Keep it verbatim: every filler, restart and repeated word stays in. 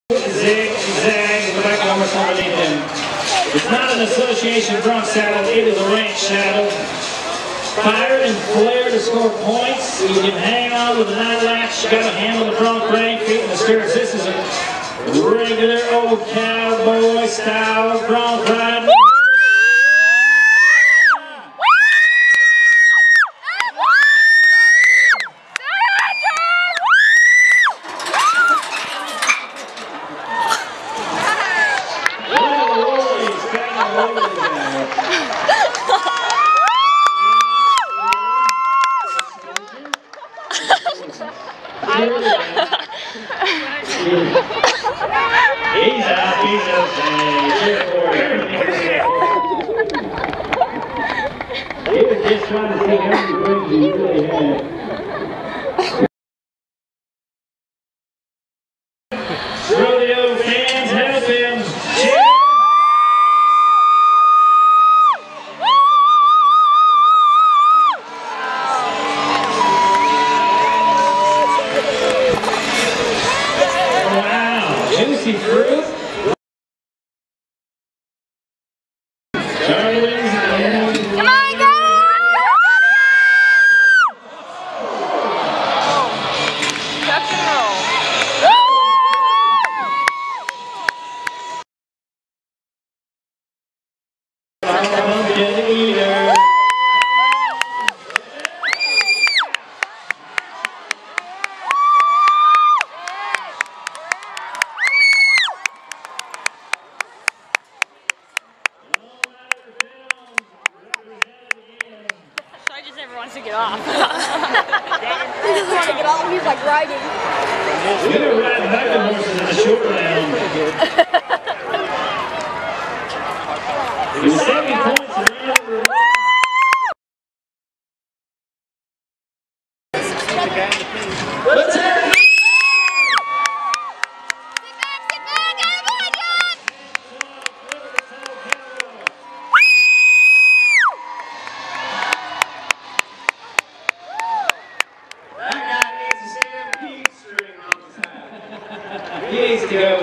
Zig, zag, the back armor's underneath him. It's not an association bronc saddle, it is a ranch saddle. Fire and flare to score points. You can hang on with a nine latch. You gotta handle the bronc rank, feet in the skirts. This is a regular old cowboy style bronc riding. He's out, he's okay. He was just trying to see how many wins he really had. Rodeo fans, help him. Cheer! Wow, juicy fruit. Charlie wins again. Come on, go! Duck and roll. Never wants to get off. He doesn't want to get off, he's like riding. We're going to ride back the horses in the short round. It was seven points around. Let's have it! He needs to go.